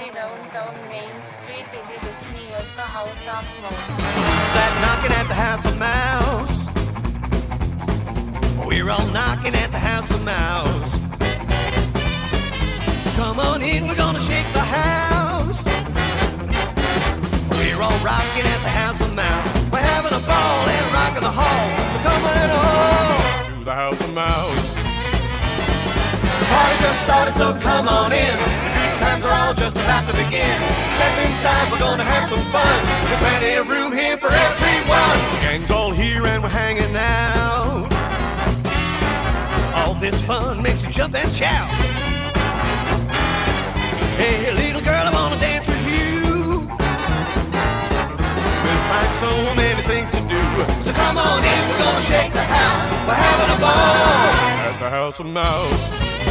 ఇది downtown main street ఇది Disney యొక్క house of mouse. Who's that knocking at the house of mouse? We're all knocking at the house of mouse. So come on in, we're gonna shake the house. We're all rocking at the house of mouse. We're having a ball and rocking the hall. So come on in to the house of mouse. The party just started, so come on in. The good times are all just about to begin. Step inside, we're gonna have some fun. There's plenty of room here for everyone. The gang's all here and we're hanging out. All this fun makes you jump and shout. Hey, little girl, I wanna dance with you. We'll find so many things to do. So come on in, we're gonna shake the house. We're having a ball at the house of mouse.